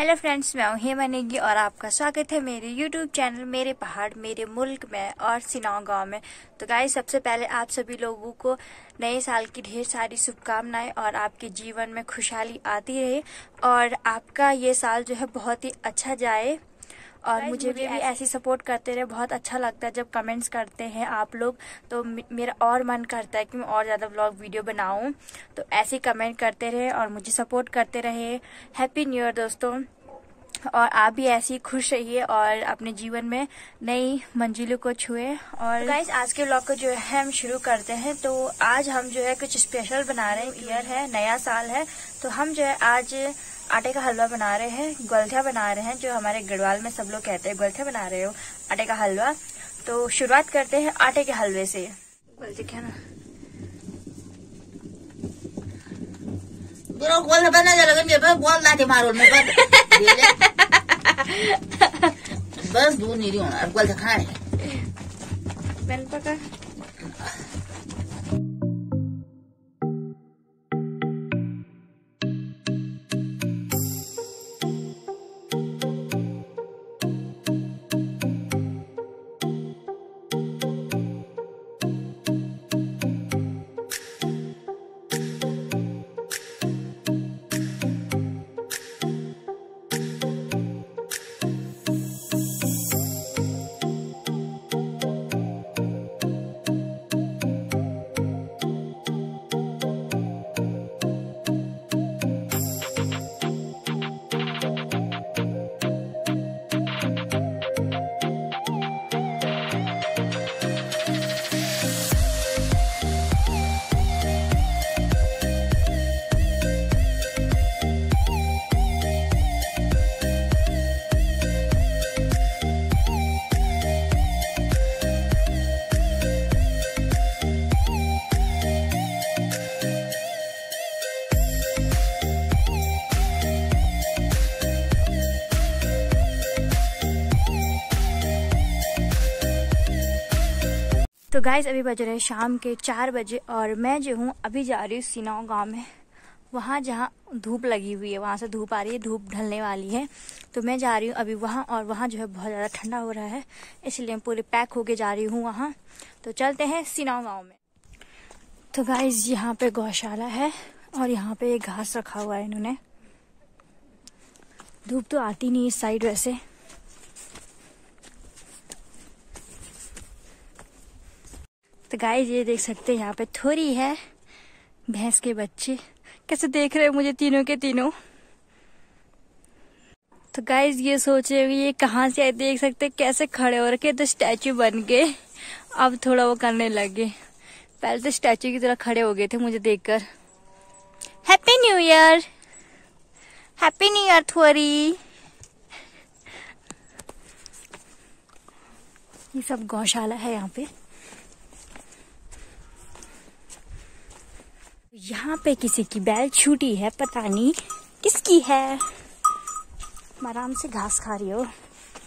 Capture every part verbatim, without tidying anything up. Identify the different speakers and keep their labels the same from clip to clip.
Speaker 1: Hello friends, मैं हूँ हेमा नेगी और आपका स्वागत है मेरे यूट्यूब चैनल मेरे पहाड़ मेरे मुल्क में और सिनाव गांव में। तो गाइस, सबसे पहले आप सभी लोगों को नए साल की ढेर सारी शुभकामनाएं और आपके जीवन में खुशहाली आती रहे और आपका ये साल जो है बहुत ही अच्छा जाए। और मुझे, मुझे भी, भी ऐसी सपोर्ट करते रहे। बहुत अच्छा लगता है जब कमेंट्स करते हैं आप लोग, तो मेरा और मन करता है कि मैं और ज़्यादा व्लॉग वीडियो बनाऊं। तो ऐसे कमेंट करते रहे और मुझे सपोर्ट करते रहे। हैप्पी न्यू ईयर दोस्तों, और आप भी ऐसे ही खुश रहिए और अपने जीवन में नई मंजिलों को छुए। और गाइस, आज के व्लॉग को जो है हम शुरू करते हैं। तो आज हम जो है कुछ स्पेशल बना रहे हैं। ईयर है, नया साल है, तो हम जो है आज आटे का हलवा बना रहे हैं, गोलथिया बना रहे हैं, जो हमारे गढ़वाल में सब लोग कहते हैं गोलथिया बना रहे हो, आटे का हलवा। तो शुरुआत करते हैं आटे के हलवे से। गोलथिया ना
Speaker 2: गोल बना जा लगन के बोल लाते मारो में बस दूर नहीं होना गोल तो खाने
Speaker 1: मैंने पका। तो गाइज, अभी बज रहे शाम के चार बजे और मैं जो हूँ अभी जा रही हूँ सिनाव गांव में। वहाँ जहाँ धूप लगी हुई है, वहाँ से धूप आ रही है, धूप ढलने वाली है। तो मैं जा रही हूँ अभी वहाँ, और वहाँ जो है बहुत ज़्यादा ठंडा हो रहा है, इसलिए मैं पूरे पैक होके जा रही हूँ वहाँ। तो चलते हैं सिनाव गाँव में। तो गाइज, यहाँ पे गौशाला है और यहाँ पे घास रखा हुआ है इन्होंने। धूप तो आती नहीं इस साइड वैसे। तो गाइस, ये देख सकते हैं यहाँ पे थोड़ी है भैंस के बच्चे कैसे देख रहे हैं मुझे तीनों के तीनों। तो गाइस, ये सोच रहे होंगे ये कहाँ से आए, देख सकते हैं कैसे खड़े हो रखे, तो स्टैचू बन गए। अब थोड़ा वो करने लगे, पहले तो स्टैचू की तरह खड़े हो गए थे मुझे देखकर। Happy new year, happy new year थोड़ी। ये सब गौशाला है यहाँ पे। यहाँ पे किसी की बैल छूटी है, पता नहीं किसकी है। आराम से घास खा रही हो।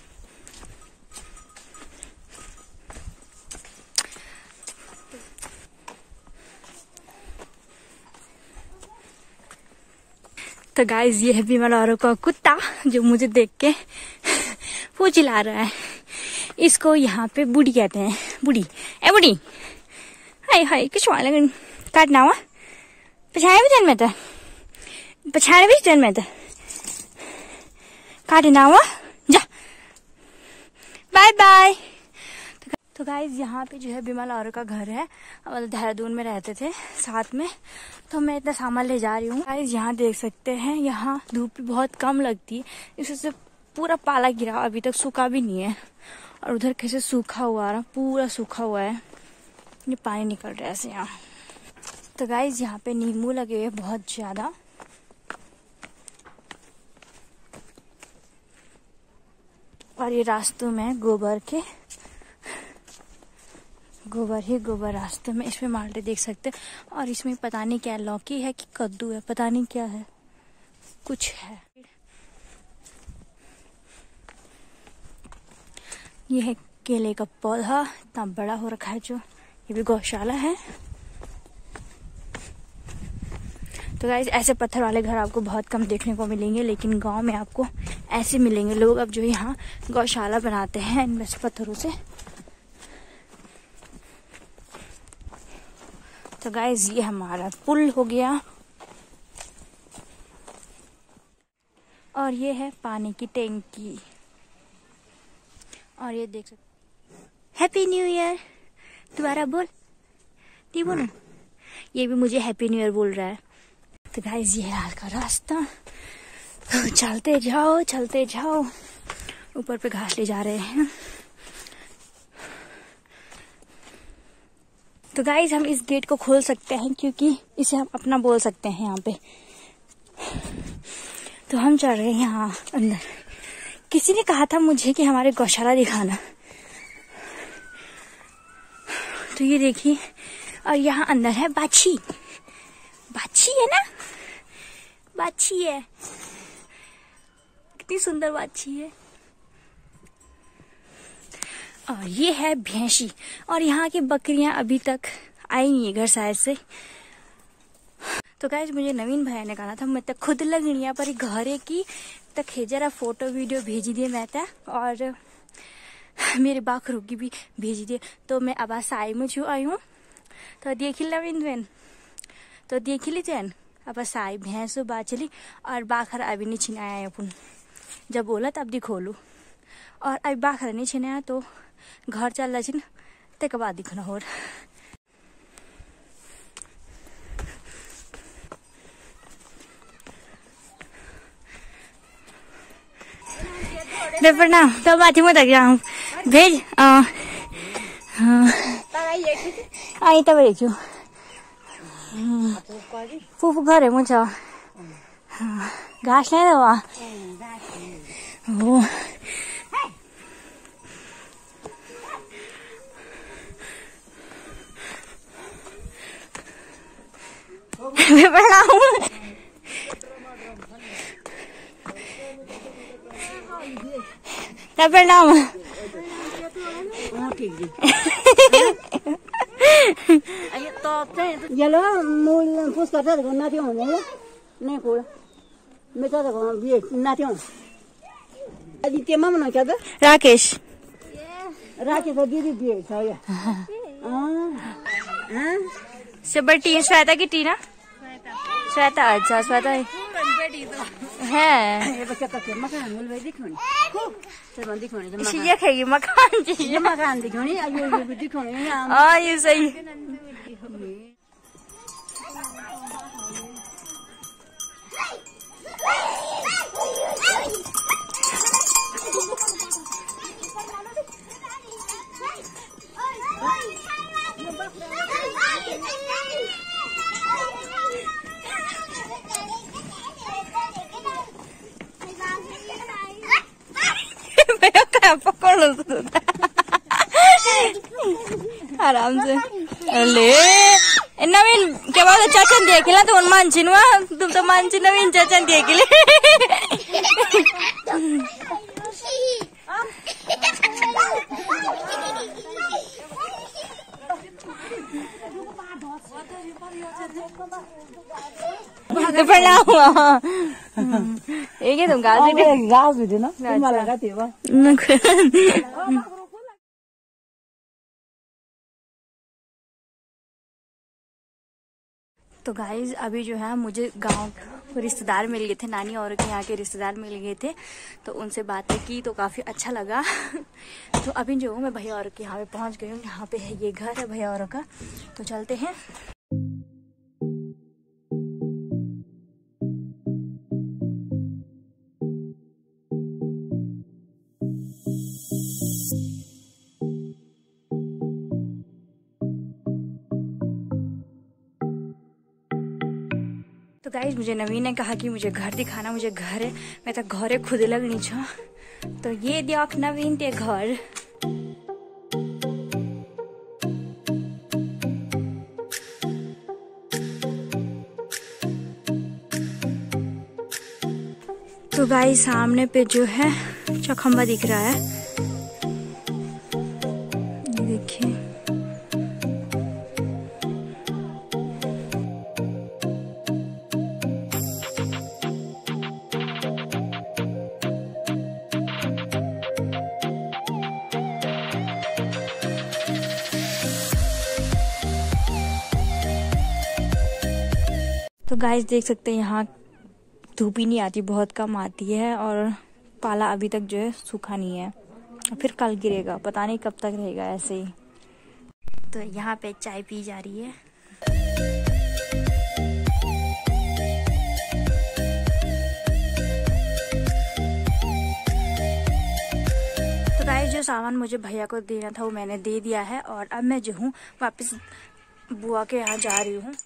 Speaker 1: तो गाइस, ये है बिमल का कुत्ता जो मुझे देख के वो चिल्ला रहा है। इसको यहाँ पे बुढ़ी कहते हैं। बुढ़ी ए बुढ़ी, हाय हाय कुछ वाले काटना हुआ पछाड़े भी जन्मे था पछाड़े भी जन्मे था काटे ना हुआ जा बाय बाय। तो गाइज, यहाँ पे जो है बिमल और का घर है, मतलब देहरादून में रहते थे साथ में। तो मैं इतना सामान ले जा रही हूँ। गाइज, यहाँ देख सकते हैं, यहाँ धूप भी बहुत कम लगती है, इससे पूरा पाला गिरा, अभी तक सूखा भी नहीं है। और उधर कैसे सूखा हुआ रहा, पूरा सूखा हुआ है, ये पानी निकल रहा है ऐसे यहाँ। तो गाइज, यहाँ पे नींबू लगे हुए बहुत ज्यादा। और ये रास्तों में गोबर के गोबर ही गोबर रास्तों में। इसमें माल्टे देख सकते हैं, और इसमें पता नहीं क्या लौकी है कि कद्दू है, पता नहीं क्या है, कुछ है। ये है केले का पौधा, इतना बड़ा हो रखा है जो। ये भी गौशाला है। तो गाइस, ऐसे पत्थर वाले घर आपको बहुत कम देखने को मिलेंगे, लेकिन गांव में आपको ऐसे मिलेंगे लोग अब जो यहाँ गौशाला बनाते हैं इन वैसे पत्थरों से। तो गाइस ये हमारा पुल हो गया और ये है पानी की टैंकी। और ये देख सकते हैप्पी न्यू ईयर। दोबारा बोल, नहीं बोलूं? ये भी मुझे हैप्पी न्यू ईयर बोल रहा है। तो गाइस ये हाल का रास्ता, तो चलते जाओ चलते जाओ। ऊपर पे घास ले जा रहे हैं। तो गाइस हम इस गेट को खोल सकते हैं क्योंकि इसे हम अपना बोल सकते हैं यहाँ पे। तो हम चल रहे हैं यहाँ अंदर। किसी ने कहा था मुझे कि हमारे गौशाला दिखाना, तो ये देखिए। और यहाँ अंदर है बाछी। बाछी है ना, बाछी है, कितनी सुंदर बाछी है। और ये है भैंसी। और यहाँ की बकरियां अभी तक आई नहीं है घर शायद से। तो गाइस मुझे नवीन भैया ने कहा था मैं तक खुद लगनिया पर घरे की तक है जरा फोटो वीडियो भेजी दिए मैं था और मेरे बाखरों की भी भेजी दिए। तो मैं अब साई में छू आई हूँ। तो देखी नवीन बहन, तो देखी ली चैन अब साई भैंसो बाचली और बाखर अभी नहीं छिनाया अपन। जब बोला तब दिखोलू और अभी बाखर नहीं छिनाया तो घर चल रहा छिन तक बाद दिखना हो। प्रणाम। तब आती मैं तक जाऊँ भेज आई तब देखियो फूफू घर है मुझे घास नहीं दवा प्रणाम। प्रणाम।
Speaker 3: Yalo mul puska ta ko na tion ne ne ko me ta ko bi na tion adi te mama no kada
Speaker 1: Rakesh
Speaker 3: राके तो दीदी भी है या हां हां
Speaker 1: सब टी श्वेता की टी ना श्वेता अच्छा श्वेता है
Speaker 3: ये बच्चा का मकान मुल वे दिखोनी से बंद दिखोनी जब
Speaker 1: ये खाएगी मकान जी
Speaker 3: ये मकान दिखोनी आयो ये दिखोनी
Speaker 1: हां ये सही। पकड़ लो आराम से। ले नवीन क्या बात चाचन देख ला तो मानचिन वा तुम तो मानचिन नवीन चाचन देख ले प्रणाम। एक तुम घास
Speaker 3: घास भी देना तुम लगाते हो।
Speaker 1: तो गाइज अभी जो है मुझे गांव रिश्तेदार मिल गए थे, नानी और के यहाँ के रिश्तेदार मिल गए थे तो उनसे बातें की तो काफी अच्छा लगा। तो अभी जो मैं भैया और के यहाँ पे पहुंच गई हूँ। यहाँ पे है ये घर है भैया और का, तो चलते हैं। तो गाइज मुझे नवीन ने कहा कि मुझे घर दिखाना, मुझे घर है मैं तो घरे खुद लगनी छो। तो ये देख नवीन ते घर। तो गाइज सामने पे जो है चौखंबा दिख रहा है, देखिए। तो गाइस देख सकते हैं यहाँ धूप ही नहीं आती, बहुत कम आती है और पाला अभी तक जो है सूखा नहीं है, फिर कल गिरेगा, पता नहीं कब तक रहेगा ऐसे ही। तो यहाँ पे चाय पी जा रही है। तो गाइस जो सामान मुझे भैया को देना था वो मैंने दे दिया है और अब मैं जो हूँ वापस बुआ के यहाँ जा रही हूँ।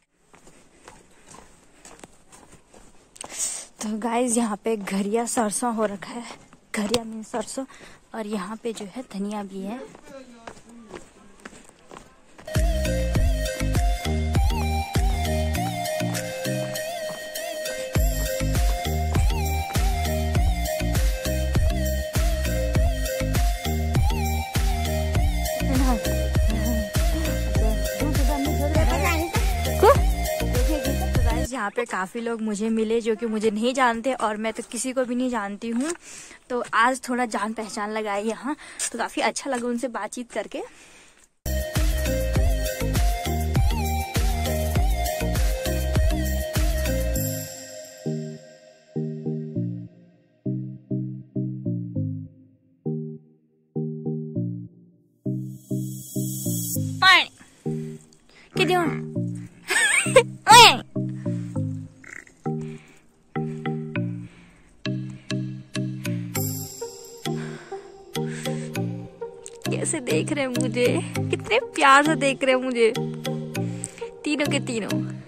Speaker 1: तो गाइस यहाँ पे घरिया सरसों हो रखा है, घरिया में सरसों, और यहाँ पे जो है धनिया भी है। यहाँ पे काफ़ी लोग मुझे मिले जो कि मुझे नहीं जानते और मैं तो किसी को भी नहीं जानती हूँ, तो आज थोड़ा जान पहचान लगाई यहाँ, तो काफ़ी अच्छा लगा उनसे बातचीत करके। कितने कैसे देख रहे हैं मुझे, कितने प्यार से देख रहे हैं मुझे तीनों के तीनों।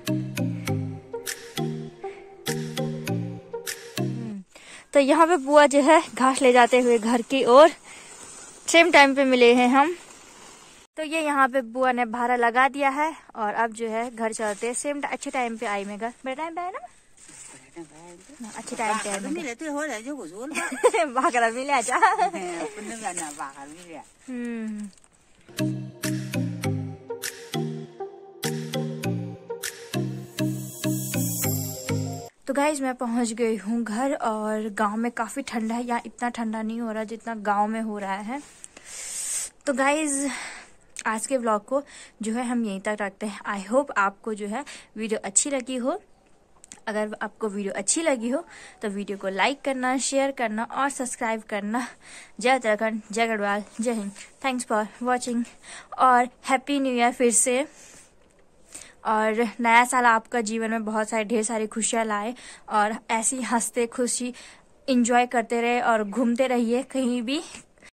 Speaker 1: तो यहाँ पे बुआ जो है घास ले जाते हुए घर की ओर, सेम टाइम पे मिले हैं हम। तो ये यहाँ पे बुआ ने भाड़ा लगा दिया है और अब जो है घर चलते हैं। सेम अच्छे टाइम पे आई मैं घर, बड़े टाइम पे आए ना, अच्छे टाइम पे आए
Speaker 2: मिले तो हो रहा है जो कुछ बोल
Speaker 1: भागरा मिले आजा।
Speaker 2: अपने गाना बाहर मिले।
Speaker 1: हम्म तो गाइज मैं पहुंच गई हूँ घर और गांव में काफी ठंडा है, यहाँ इतना ठंडा नहीं हो रहा जितना गांव में हो रहा है। तो गाइज आज के व्लॉग को जो है हम यहीं तक रखते हैं। आई होप आपको जो है वीडियो अच्छी लगी हो। अगर आपको वीडियो अच्छी लगी हो तो वीडियो को लाइक करना, शेयर करना और सब्सक्राइब करना। जय उत्तराखंड, जय गढ़वाल, जय हिंद। थैंक्स फॉर वॉचिंग और हैप्पी न्यू ईयर फिर से। और नया साल आपका जीवन में बहुत सारी ढेर सारी खुशियाँ लाए और ऐसी हंसते खुशी इंजॉय करते रहे और घूमते रहिए कहीं भी।